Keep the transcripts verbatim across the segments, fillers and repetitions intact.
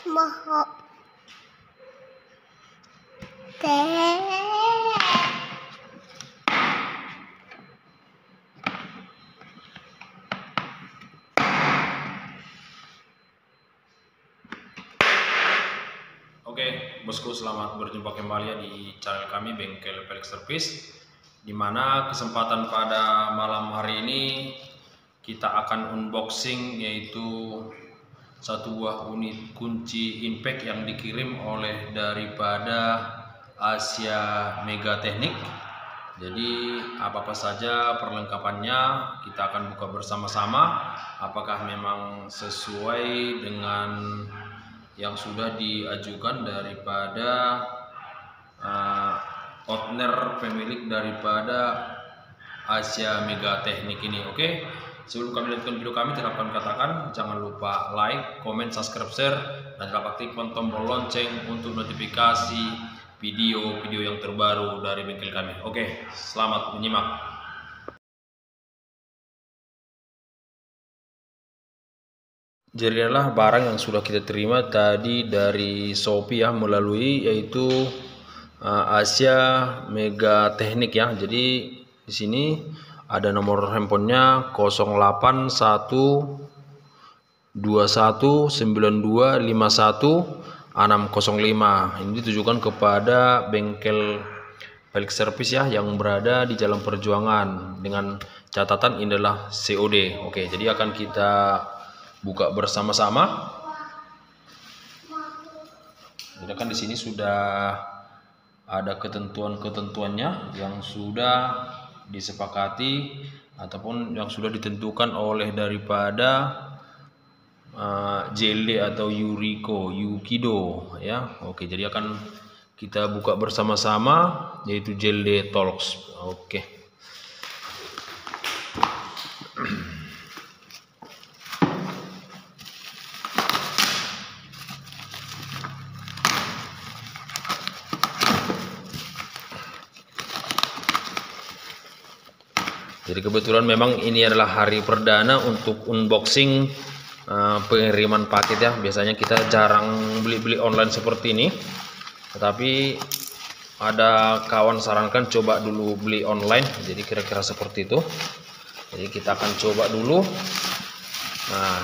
Moho teh. Oke, bosku, selamat berjumpa kembali di channel kami Bengkel Pelik Service. Dimana kesempatan pada malam hari ini kita akan unboxing yaitu satu buah unit kunci impact yang dikirim oleh daripada Asia Mega Teknik. Jadi apa-apa saja perlengkapannya kita akan buka bersama-sama. Apakah memang sesuai dengan yang sudah diajukan daripada uh, owner pemilik daripada Asia Mega Teknik ini. Oke, sebelum kami lanjutkan video kami, tidak akan katakan jangan lupa like, comment, subscribe, share, dan jangan aktifkan tombol lonceng untuk notifikasi video-video yang terbaru dari bengkel kami. Oke, selamat menyimak. Jadi adalah barang yang sudah kita terima tadi dari Shopee ya, melalui yaitu uh, Asia Mega Teknik ya. Jadi di sini ada nomor handphonenya nol delapan satu dua satu sembilan dua lima satu enam nol lima. Ini ditujukan kepada bengkel Pelik Service ya yang berada di Jalan Perjuangan, dengan catatan ini adalah C O D. Oke, jadi akan kita buka bersama-sama. Jadi kan di sini sudah ada ketentuan-ketentuannya yang sudah disepakati ataupun yang sudah ditentukan oleh daripada uh, J L D atau Yuriko Yukido ya. Oke, jadi akan kita buka bersama-sama yaitu J L D Talks. Oke. Jadi kebetulan memang ini adalah hari perdana untuk unboxing uh, pengiriman paket ya. Biasanya kita jarang beli-beli online seperti ini, tetapi ada kawan sarankan coba dulu beli online. Jadi kira-kira seperti itu. Jadi kita akan coba dulu. Nah,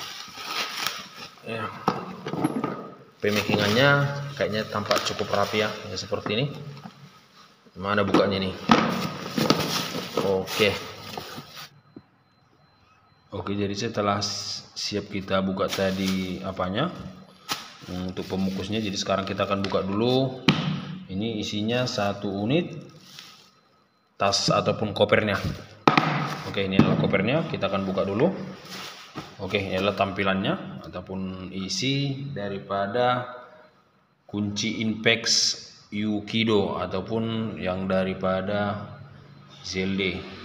ya, pemakingannya kayaknya tampak cukup rapi ya, ya seperti ini. Mana bukanya nih? Oke. Oke, jadi setelah siap kita buka tadi apanya untuk pemukusnya, jadi sekarang kita akan buka dulu. Ini isinya satu unit tas ataupun kopernya. Oke, ini adalah kopernya, kita akan buka dulu. Oke, ini adalah tampilannya ataupun isi daripada kunci Impex Yukido ataupun yang daripada J L D.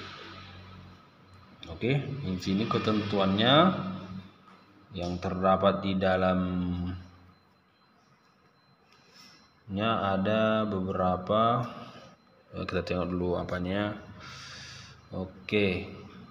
Oke, di sini ketentuannya yang terdapat di dalamnya ada beberapa. Kita tengok dulu apanya. Oke,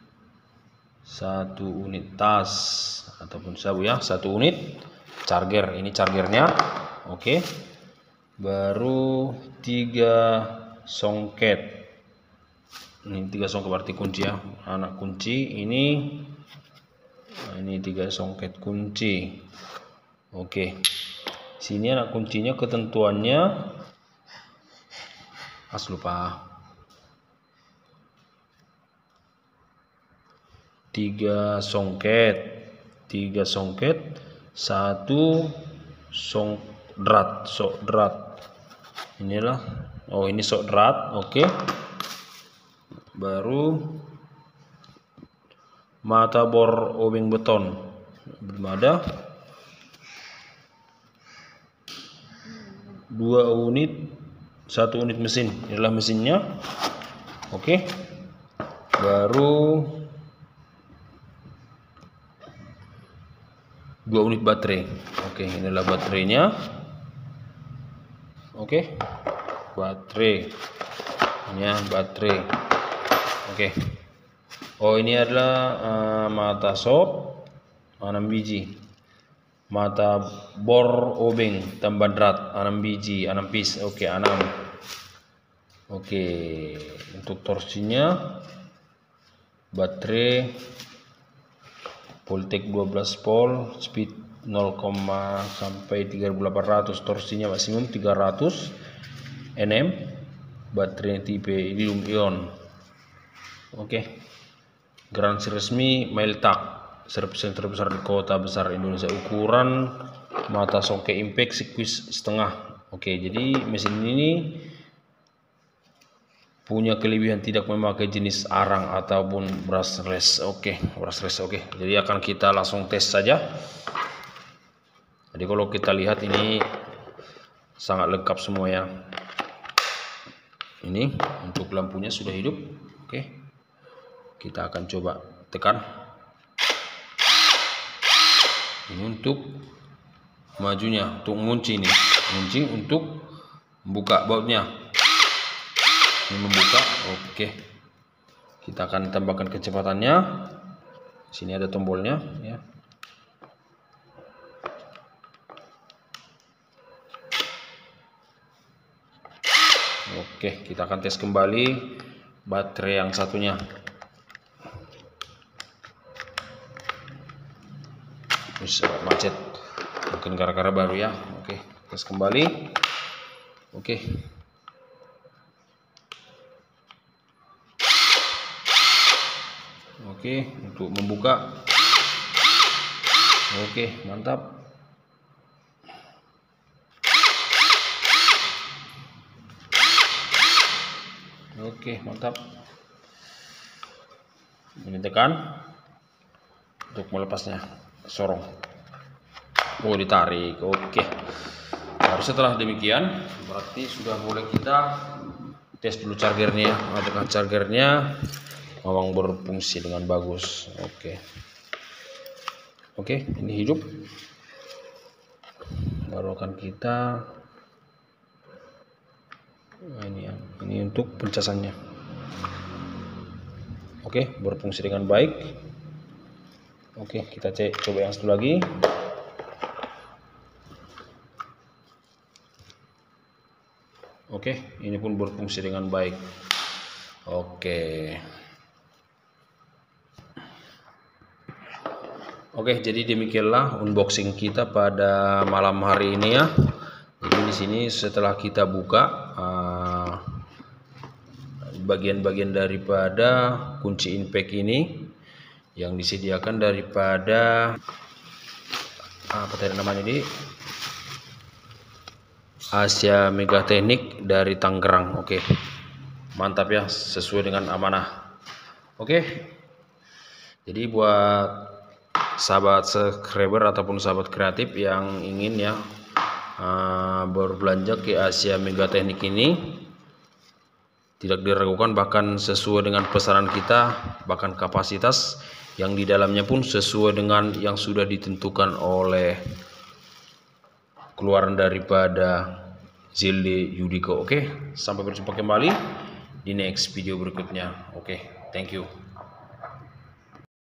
satu unit tas ataupun sabu ya, satu unit charger. Ini chargernya. Oke, baru tiga songket. Ini tiga songket berarti kunci ya, anak kunci ini. Nah, ini tiga songket kunci. Oke, sini anak kuncinya ketentuannya as lupa. Tiga songket, tiga songket, satu songdrat, sokdrat. Inilah, oh ini sokdrat. Oke. Baru mata bor obeng beton belum ada. Dua unit, satu unit mesin, inilah mesinnya. Oke. Baru dua unit baterai. Oke, inilah baterainya. Oke, baterai. Ini ya, baterai. Oke. Oh, ini adalah uh, mata sop enam biji. mata bor obeng tambah drat enam biji, enam piece. Oke, enam. Oke, untuk torsinya baterai Voltec dua belas volt, speed nol, sampai tiga ribu delapan ratus, torsinya maksimum tiga ratus nm, baterai tipe lithium ion. Oke, garansi resmi Mailtak, servis yang terbesar di kota besar Indonesia, ukuran mata songke impact sikuis setengah. Oke, jadi mesin ini punya kelebihan tidak memakai jenis arang ataupun brushless. Oke, brushless. Oke, jadi akan kita langsung tes saja. Jadi kalau kita lihat ini sangat lengkap semua ya. Ini untuk lampunya sudah hidup. Oke, kita akan coba tekan. Ini untuk majunya, untuk ngunci ini, ngunci untuk membuka bautnya. Ini membuka. Oke, kita akan tambahkan kecepatannya. Sini ada tombolnya ya. Oke, kita akan tes kembali baterai yang satunya. Bisa macet, mungkin gara-gara baru ya. Oke, tes kembali. Oke, Oke, untuk membuka. Oke, mantap. Oke, mantap. Ini tekan untuk melepasnya, sorong. Oh, ditarik. Oke. Baru setelah demikian, berarti sudah boleh kita tes dulu chargernya. Apakah chargernya memang berfungsi dengan bagus. Oke. Oke, ini hidup. Baru akan kita nah, ini ya. Ini untuk pencasannya. Oke, berfungsi dengan baik. Oke, kita cek coba yang satu lagi. Oke, ini pun berfungsi dengan baik. Oke. Oke, jadi demikianlah unboxing kita pada malam hari ini ya. Jadi di sini setelah kita buka bagian-bagian uh, daripada kunci impact ini yang disediakan daripada apa tadi namanya ini, Asia Megateknik dari Tangerang. Oke, mantap ya, sesuai dengan amanah. Oke, jadi buat sahabat subscriber ataupun sahabat kreatif yang ingin ya uh, berbelanja ke Asia Megateknik ini, tidak diragukan, bahkan sesuai dengan pesanan kita, bahkan kapasitas yang di dalamnya pun sesuai dengan yang sudah ditentukan oleh keluaran daripada Zilde Yudiko. Oke, sampai berjumpa kembali di next video berikutnya. Oke, thank you.